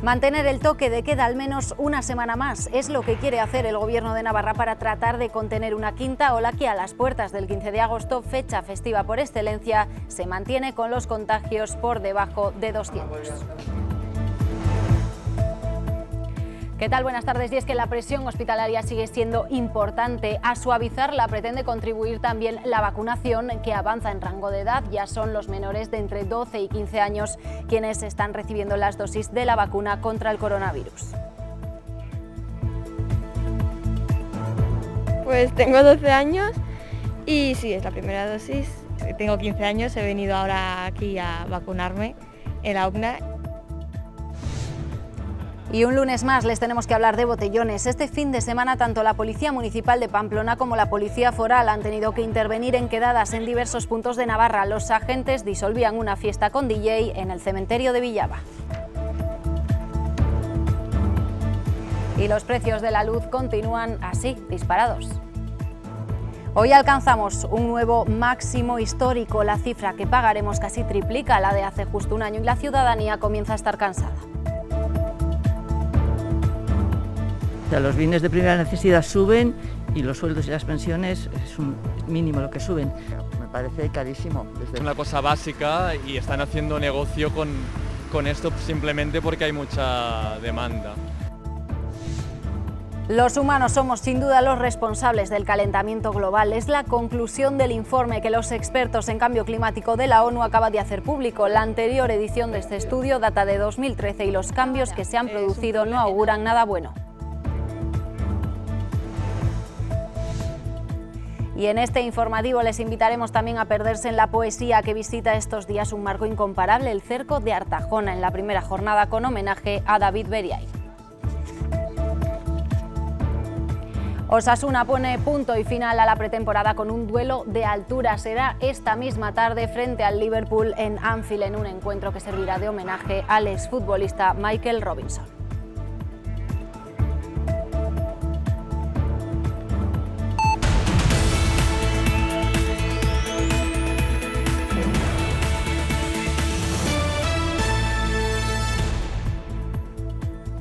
Mantener el toque de queda al menos una semana más es lo que quiere hacer el Gobierno de Navarra para tratar de contener una quinta ola que a las puertas del 15 de agosto, fecha festiva por excelencia, se mantiene con los contagios por debajo de 200. ¿Qué tal? Buenas tardes. Y es que la presión hospitalaria sigue siendo importante. A suavizarla pretende contribuir también la vacunación, que avanza en rango de edad. Ya son los menores de entre 12 y 15 años quienes están recibiendo las dosis de la vacuna contra el coronavirus. Pues tengo 12 años y sí, es la primera dosis. Tengo 15 años, he venido ahora aquí a vacunarme en la UCNA. Y un lunes más les tenemos que hablar de botellones. Este fin de semana tanto la Policía Municipal de Pamplona como la Policía Foral han tenido que intervenir en quedadas en diversos puntos de Navarra. Los agentes disolvían una fiesta con DJ en el cementerio de Villaba. Y los precios de la luz continúan así, disparados. Hoy alcanzamos un nuevo máximo histórico. La cifra que pagaremos casi triplica la de hace justo un año y la ciudadanía comienza a estar cansada. Los bienes de primera necesidad suben y los sueldos y las pensiones es un mínimo lo que suben. Me parece carísimo. Es una cosa básica y están haciendo negocio con esto simplemente porque hay mucha demanda. Los humanos somos sin duda los responsables del calentamiento global. Es la conclusión del informe que los expertos en cambio climático de la ONU acaban de hacer público. La anterior edición de este estudio data de 2013 y los cambios que se han producido no auguran nada bueno. Y en este informativo les invitaremos también a perderse en la poesía que visita estos días un marco incomparable, el Cerco de Artajona, en la primera jornada con homenaje a David Beriay. Osasuna pone punto y final a la pretemporada con un duelo de altura. Será esta misma tarde frente al Liverpool en Anfield, en un encuentro que servirá de homenaje al exfutbolista Michael Robinson.